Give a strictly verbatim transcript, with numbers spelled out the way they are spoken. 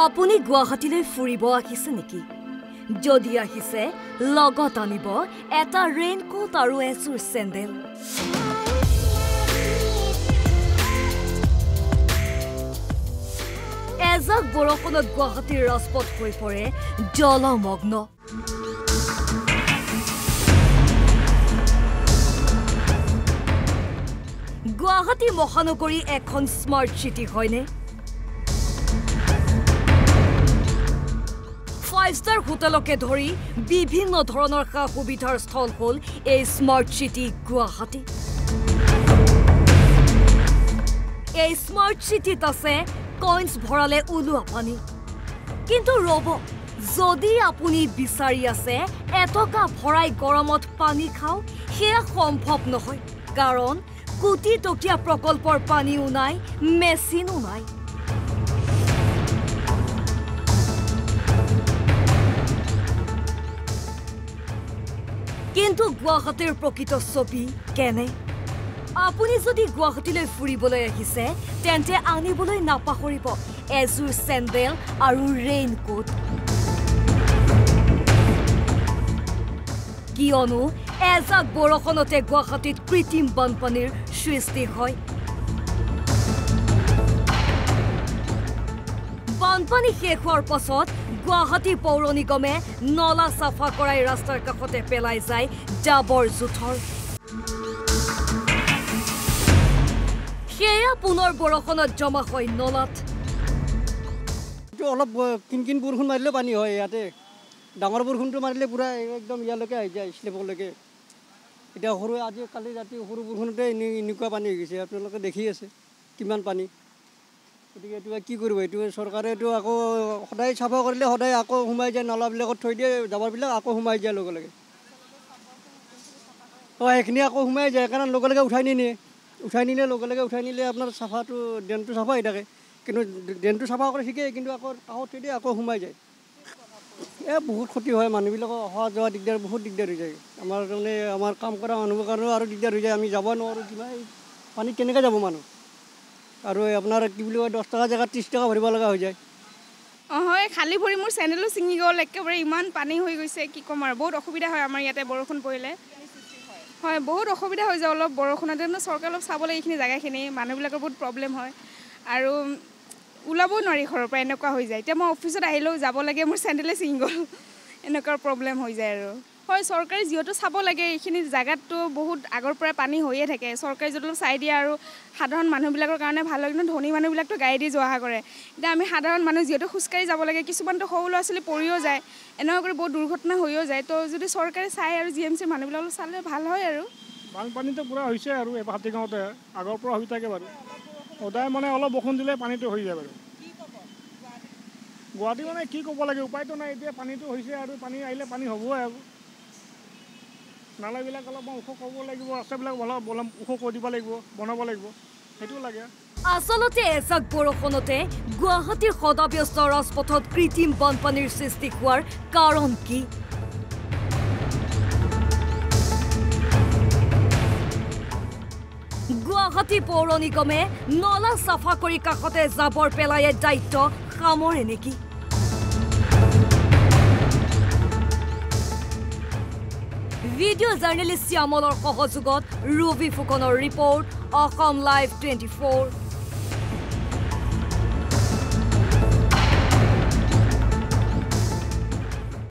আপুনি গুৱাহাটীলৈ ফুৰিব আহিছে নেকি? যদি আহিছে লগত আনিব এটা ৰেইনকোট আৰু এযোৰ চেণ্ডেল। এজাক বৰষুণত গুৱাহাটীৰ ৰাজপথ হৈ পৰে জলমগ্ন। গুৱাহাটী মহানগৰী এখন স্মাৰ্ট চিটি হয়নে? ফাইভ ষ্টাৰ হোটেলকে ধৰি বিভিন্ন ধৰণৰ সা সুবিধাৰ স্থল হ'ল এই স্মাৰ্ট চিটি গুৱাহাটী। এই স্মাৰ্ট চিটিত আছে কইন্স ভৰালে ওলোৱা পানী। কিন্তু ৰ'ব, যদি আপুনি বিচাৰি আছে এটকা ভৰাই গৰমত পানী খাওঁ, সেয়া সম্ভৱ নহয়, কাৰণ কোটি টকীয়া প্ৰকল্পৰ পানীও নাই, মেচিনো নাই। কিন্তু গুৱাহাটীৰ প্ৰকৃত ছবি কেনে? আপুনি যদি গুৱাহাটীলৈ ফুৰিবলৈ আহিছে, তেন্তে আনিবলৈ নাপাহৰিব এযোৰ চেণ্ডেল আৰু ৰেইনকোট। কিয়নো এজাক বৰষুণতে গুৱাহাটীত কৃত্ৰিম বানপানীৰ সৃষ্টি হয়। বানপানী শেষ হোৱাৰ পাছত গুৱাহাটী পৌৰ নিগমে নলা চাফা কৰাই ৰাস্তাৰ কাষতে পেলাই যায় জাবৰ জোথৰ। সেয়া পুনৰ বৰষুণত জমা হয় নলাত। অলপ কিন কিন বৰষুণ মাৰিলেও পানী হয় ইয়াতে। ডাঙৰ বৰষুণটো মাৰিলে পুৰা একদম ইয়ালৈকে আহি যায়, স্লেপলৈকে। এতিয়া সৰু আজি কালি ৰাতি সৰু বৰষুণতে এনে এনেকুৱা পানী হৈ গৈছে, আপোনালোকে দেখি আছে কিমান পানী। গতিকে এইটো কি কৰিব, এইটো চৰকাৰেতো আকৌ সদায় চাফা কৰিলে সদায় আকৌ সোমাই যায়, নলাবিলাকত থৈ দিয়ে জাবৰবিলাক, আকৌ সোমাই যায় লগে লগে। অঁ, সেইখিনি আকৌ সোমাই যায়, কাৰণ লগে লগে উঠাই নিনিয়ে। উঠাই নিলে লগে লগে উঠাই নিলে আপোনাৰ চাফাটো ড্ৰেইনটো চাফা হৈ থাকে। কিন্তু ড্ৰেইনটো চাফা কৰি শিকে, কিন্তু আকৌ কাষত থৈ দিয়ে, আকৌ সোমাই যায়। এই বহুত ক্ষতি হয়, মানুহবিলাকৰ অহা যোৱা দিগদাৰ, বহুত দিগদাৰ হৈ যায়। আমাৰ তাৰমানে আমাৰ কাম কৰা মানুহৰ কাৰণেও আৰু দিগদাৰ হৈ যায়, আমি যাব নোৱাৰোঁ। কিবা পানীত কেনেকৈ যাব মানুহ? আৰু আপোনাৰ কি বুলি কয়, দহ টকা জেগাত ত্ৰিছ টকা ভৰিব লগা হৈ যায়। অঁ হয়, খালী ভৰি মোৰ চেণ্ডেলো ছিঙি গ'ল, একেবাৰে ইমান পানী হৈ গৈছে, কি ক'ম আৰু। বহুত অসুবিধা হয় আমাৰ ইয়াতে বৰষুণ পৰিলে। হয়, বহুত অসুবিধা হৈ যায় অলপ বৰষুণতে। চৰকাৰে অলপ চাব লাগে এইখিনি জেগাখিনি, মানুহবিলাকৰ বহুত প্ৰব্লেম হয়। আৰু ওলাবও নোৱাৰি ঘৰৰ পৰা, এনেকুৱা হৈ যায়। এতিয়া মই অফিচত আহিলেও যাব লাগে, মোৰ চেণ্ডেলে ছিঙি গ'ল, এনেকুৱা প্ৰব্লেম হৈ যায় আৰু। হয়, চৰকাৰে যিহেতু চাব লাগে, এইখিনি জেগাততো বহুত আগৰ পৰাই পানী হৈয়ে থাকে। চৰকাৰে যদি অলপ চাই দিয়ে আৰু সাধাৰণ মানুহবিলাকৰ কাৰণে ভাল হয়। কিন্তু ধনী মানুহবিলাকতো গাড়ী দি যোৱা অহা কৰে। এতিয়া আমি সাধাৰণ মানুহ যিহেতু খোজকাঢ়ি যাব লাগে, কিছুমানতো সৰু ল'ৰা ছোৱালী পৰিও যায়, এনেকুৱা কৰি বহুত দুৰ্ঘটনা হৈও যায়। তো যদি চৰকাৰে চাই আৰু জি এম চিৰ মানুহবিলাক অলপ চালে ভাল হয় আৰু। বানপানীটো পূৰা হৈছে আৰু এই হাতীগাঁৱতে আগৰ পৰা হৈ থাকে বাৰু। সদায় মানে অলপ বৰষুণ দিলে পানীটো হৈ যায় বাৰু। গুৱাহাটী মানে কি ক'ব লাগে, উপায়টো নাই। এতিয়া পানীটো হৈছে আৰু পানী আহিলে পানী হ'বই আৰু। নালাবিলাক অলপমান ওখ কৰিব লাগিব, ৰাস্তাবিলাক অলপ ওখ কৰি দিব লাগিব, বনাব লাগিব, সেইটো লাগে। আচলতে এজাক বৰষুণতে গুৱাহাটীৰ সদাব্যস্ত ৰাজপথত কৃত্ৰিম বানপানীৰ সৃষ্টি হোৱাৰ কাৰণ কি? গুৱাহাটী পৌৰ নিগমে নলা চাফা কৰি কাষতে জাবৰ পেলাই দায়িত্ব সামৰে নেকি? ভিডিঅ' জাৰ্নেলিষ্ট শ্যামলৰ সহযোগত ৰুবি ফুকনৰ report, Asom live twenty four.